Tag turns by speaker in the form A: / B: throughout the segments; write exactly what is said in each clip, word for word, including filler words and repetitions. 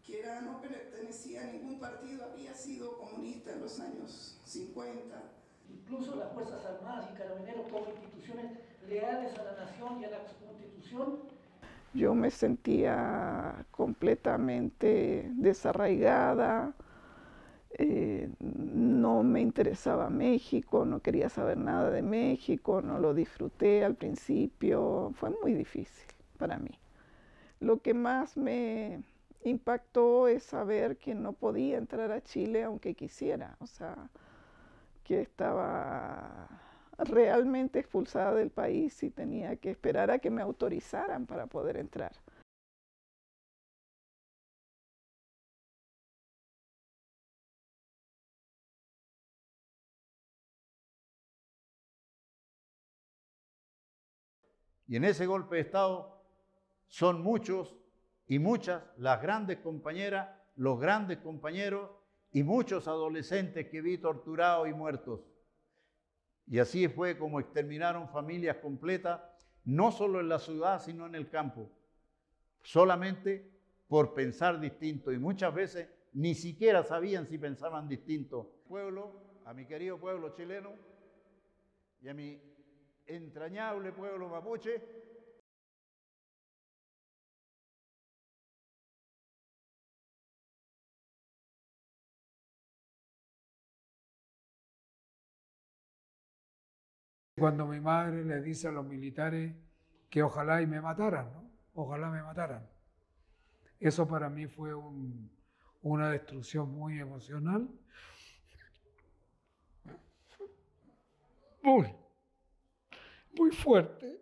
A: que era, no pertenecía a ningún partido, había sido comunista en los años cincuenta.
B: Incluso las Fuerzas Armadas y Carabineros como instituciones leales a la nación y a la Constitución.
A: Yo me sentía completamente desarraigada, eh, no me interesaba México, no quería saber nada de México, no lo disfruté al principio, fue muy difícil para mí. Lo que más me impactó es saber que no podía entrar a Chile aunque quisiera, o sea, que estaba realmente expulsada del país y tenía que esperar a que me autorizaran para poder entrar.
C: Y en ese golpe de Estado son muchos y muchas las grandes compañeras, los grandes compañeros y muchos adolescentes que vi torturados y muertos. Y así fue como exterminaron familias completas, no solo en la ciudad, sino en el campo, solamente por pensar distinto. Y muchas veces ni siquiera sabían si pensaban distinto. Pueblo, a mi querido pueblo chileno y a mi entrañable pueblo mapuche,
D: cuando mi madre le dice a los militares que ojalá y me mataran, ¿no? Ojalá me mataran. Eso para mí fue un, una destrucción muy emocional. Muy, muy fuerte.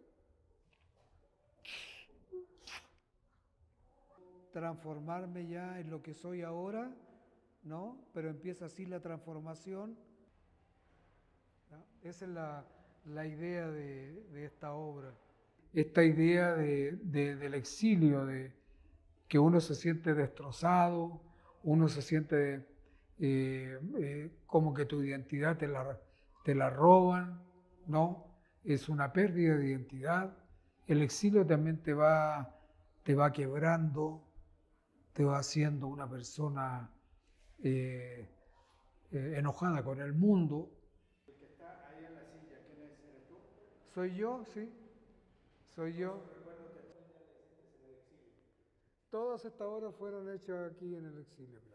D: Transformarme ya en lo que soy ahora, ¿no? Pero empieza así la transformación. ¿No? Esa es la, la idea de, de esta obra. Esta idea de, de, del exilio, de que uno se siente destrozado, uno se siente eh, eh, como que tu identidad te la, te la roban, ¿no? Es una pérdida de identidad. El exilio también te va, te va quebrando, te va haciendo una persona eh, eh, enojada con el mundo.
E: El que está ahí en la silla, ¿quién es? ¿Eres tú?
D: Soy yo, sí, soy yo.
E: Recuerdo que tú ya le hiciste en el exilio.
D: Todas estas obras fueron hechas aquí en el exilio.